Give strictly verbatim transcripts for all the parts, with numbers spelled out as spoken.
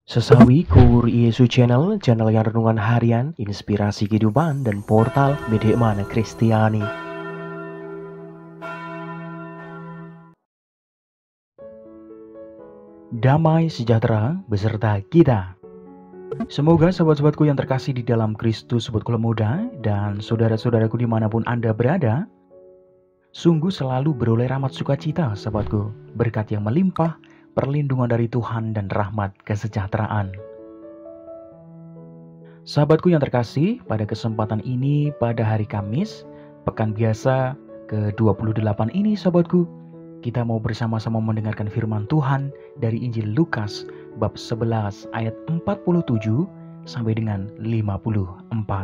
Sesawi Kur Yesu Channel, channel yang renungan harian, inspirasi kehidupan, dan portal media mana Kristiani. Damai sejahtera beserta kita. Semoga sahabat-sahabatku yang terkasih di dalam Kristus, sobat kula muda, dan saudara-saudaraku dimanapun Anda berada, sungguh selalu beroleh rahmat sukacita, sahabatku, berkat yang melimpah, perlindungan dari Tuhan dan rahmat kesejahteraan. Sahabatku yang terkasih, pada kesempatan ini pada hari Kamis, pekan biasa ke dua puluh delapan ini sahabatku, kita mau bersama-sama mendengarkan firman Tuhan dari Injil Lukas bab sebelas ayat empat puluh tujuh sampai dengan lima puluh empat.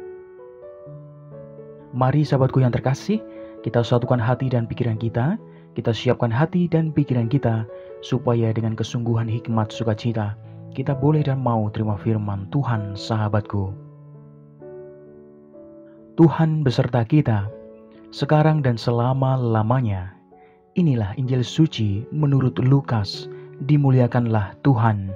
Mari sahabatku yang terkasih, kita satukan hati dan pikiran kita, kita siapkan hati dan pikiran kita, supaya dengan kesungguhan hikmat sukacita, kita boleh dan mau terima firman Tuhan sahabatku. Tuhan beserta kita, sekarang dan selama-lamanya. Inilah Injil suci menurut Lukas, dimuliakanlah Tuhan.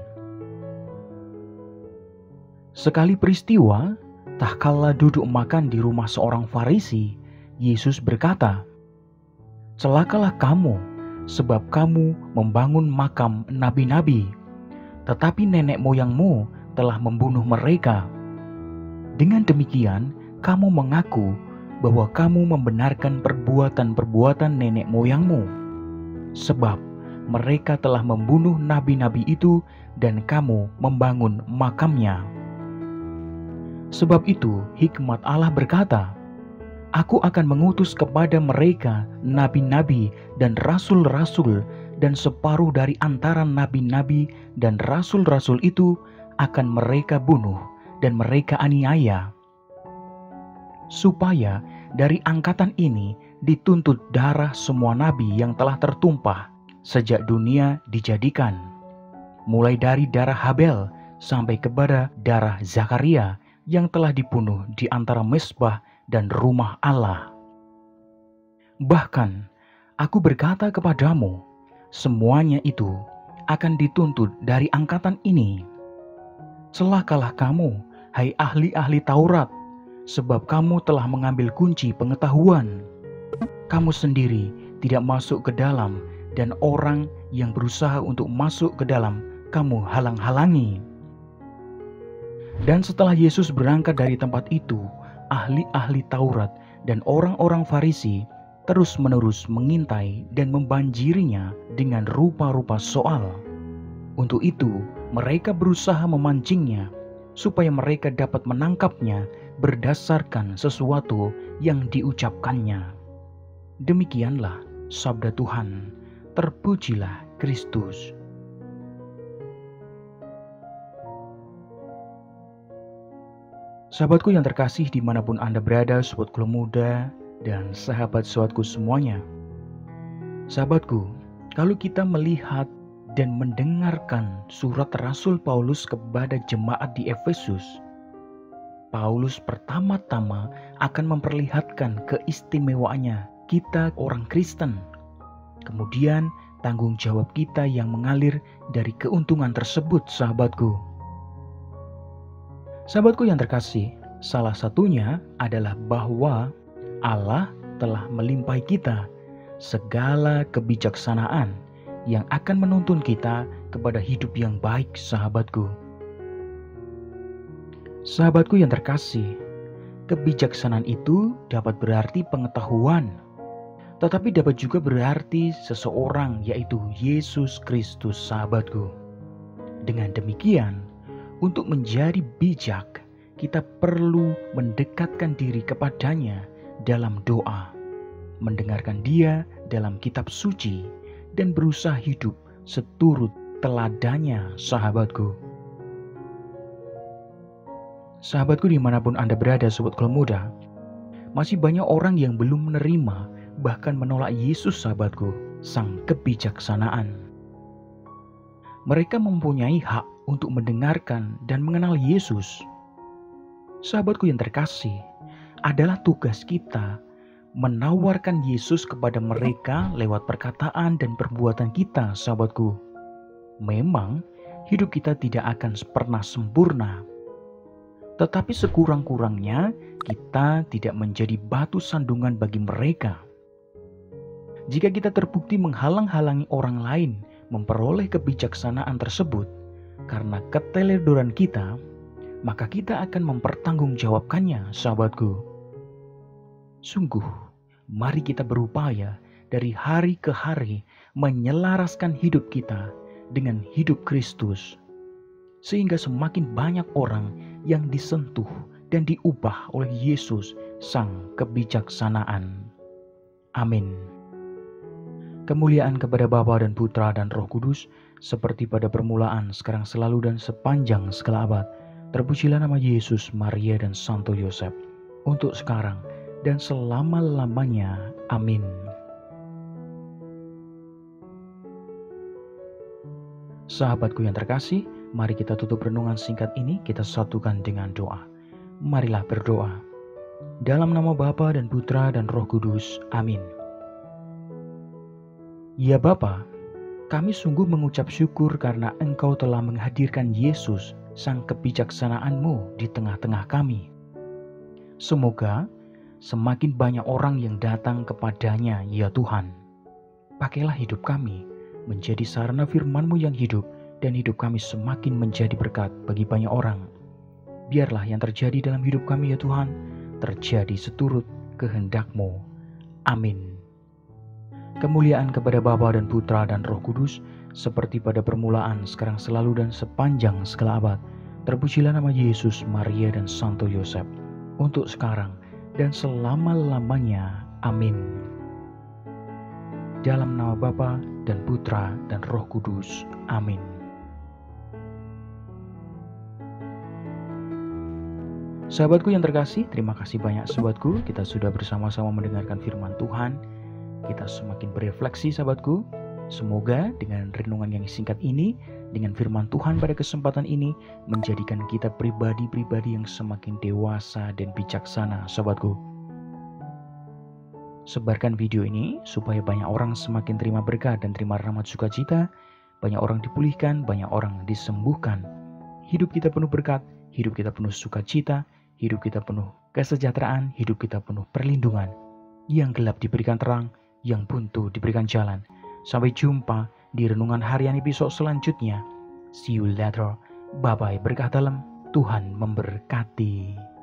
Sekali peristiwa, tak kala duduk makan di rumah seorang Farisi, Yesus berkata, "Celakalah kamu, sebab kamu membangun makam nabi-nabi, tetapi nenek moyangmu telah membunuh mereka. Dengan demikian, kamu mengaku bahwa kamu membenarkan perbuatan-perbuatan nenek moyangmu, sebab mereka telah membunuh nabi-nabi itu dan kamu membangun makamnya. Sebab itu, hikmat Allah berkata, Aku akan mengutus kepada mereka nabi-nabi dan rasul-rasul, dan separuh dari antara nabi-nabi dan rasul-rasul itu akan mereka bunuh dan mereka aniaya, supaya dari angkatan ini dituntut darah semua nabi yang telah tertumpah sejak dunia dijadikan, mulai dari darah Habel sampai kepada darah Zakaria yang telah dibunuh di antara mezbah dan rumah Allah. Bahkan aku berkata kepadamu, semuanya itu akan dituntut dari angkatan ini. Celakalah kamu, hai ahli-ahli Taurat, sebab kamu telah mengambil kunci pengetahuan. Kamu sendiri tidak masuk ke dalam, dan orang yang berusaha untuk masuk ke dalam kamu halang-halangi." Dan setelah Yesus berangkat dari tempat itu, ahli-ahli Taurat dan orang-orang Farisi terus-menerus mengintai dan membanjirinya dengan rupa-rupa soal. Untuk itu, mereka berusaha memancingnya supaya mereka dapat menangkapnya berdasarkan sesuatu yang diucapkannya. Demikianlah sabda Tuhan. Terpujilah Kristus. Sahabatku yang terkasih dimanapun Anda berada, sobat kula muda, dan sahabat-sahabatku semuanya. Sahabatku, kalau kita melihat dan mendengarkan surat Rasul Paulus kepada jemaat di Efesus, Paulus pertama-tama akan memperlihatkan keistimewaannya kita orang Kristen. Kemudian tanggung jawab kita yang mengalir dari keuntungan tersebut, sahabatku. Sahabatku yang terkasih, salah satunya adalah bahwa Allah telah melimpahi kita segala kebijaksanaan yang akan menuntun kita kepada hidup yang baik, sahabatku. Sahabatku yang terkasih, kebijaksanaan itu dapat berarti pengetahuan, tetapi dapat juga berarti seseorang, yaitu Yesus Kristus, sahabatku. Dengan demikian, untuk menjadi bijak, kita perlu mendekatkan diri kepadanya dalam doa, mendengarkan dia dalam kitab suci, dan berusaha hidup seturut teladannya, sahabatku. Sahabatku dimanapun Anda berada, sobat kula muda, masih banyak orang yang belum menerima, bahkan menolak Yesus, sahabatku, sang kebijaksanaan. Mereka mempunyai hak untuk mendengarkan dan mengenal Yesus. Sahabatku yang terkasih, adalah tugas kita menawarkan Yesus kepada mereka lewat perkataan dan perbuatan kita, sahabatku. Memang hidup kita tidak akan pernah sempurna. Tetapi sekurang-kurangnya kita tidak menjadi batu sandungan bagi mereka. Jika kita terbukti menghalang-halangi orang lain memperoleh kebijaksanaan tersebut karena keteledoran kita, maka kita akan mempertanggungjawabkannya, sahabatku. Sungguh, mari kita berupaya dari hari ke hari menyelaraskan hidup kita dengan hidup Kristus, sehingga semakin banyak orang yang disentuh dan diubah oleh Yesus Sang Kebijaksanaan. Amin. Kemuliaan kepada Bapa dan Putra dan Roh Kudus, seperti pada permulaan, sekarang, selalu, dan sepanjang segala abad. Terpujilah nama Yesus, Maria, dan Santo Yosef, untuk sekarang dan selama-lamanya. Amin. Sahabatku yang terkasih, mari kita tutup renungan singkat ini, kita satukan dengan doa. Marilah berdoa. Dalam nama Bapa dan Putra dan Roh Kudus. Amin. Ya Bapa, kami sungguh mengucap syukur karena Engkau telah menghadirkan Yesus, Sang Kebijaksanaan-Mu, di tengah-tengah kami. Semoga semakin banyak orang yang datang kepadanya, ya Tuhan. Pakailah hidup kami menjadi sarana firman-Mu yang hidup, dan hidup kami semakin menjadi berkat bagi banyak orang. Biarlah yang terjadi dalam hidup kami, ya Tuhan, terjadi seturut kehendak-Mu. Amin. Kemuliaan kepada Bapa dan Putra dan Roh Kudus, seperti pada permulaan, sekarang, selalu, dan sepanjang segala abad. Terpujilah nama Yesus, Maria, dan Santo Yosef, untuk sekarang dan selama-lamanya. Amin. Dalam nama Bapa dan Putra dan Roh Kudus. Amin. Sahabatku yang terkasih, terima kasih banyak sahabatku. Kita sudah bersama-sama mendengarkan firman Tuhan. Kita semakin berefleksi, sahabatku. Semoga dengan renungan yang singkat ini, dengan firman Tuhan pada kesempatan ini, menjadikan kita pribadi-pribadi yang semakin dewasa dan bijaksana, sahabatku. Sebarkan video ini supaya banyak orang semakin terima berkat dan terima rahmat sukacita, banyak orang dipulihkan, banyak orang disembuhkan. Hidup kita penuh berkat, hidup kita penuh sukacita, hidup kita penuh kesejahteraan, hidup kita penuh perlindungan. Yang gelap diberikan terang, yang buntu diberikan jalan. Sampai jumpa di renungan harian episode selanjutnya. See you later. Bye-bye. Berkah dalam. Tuhan memberkati.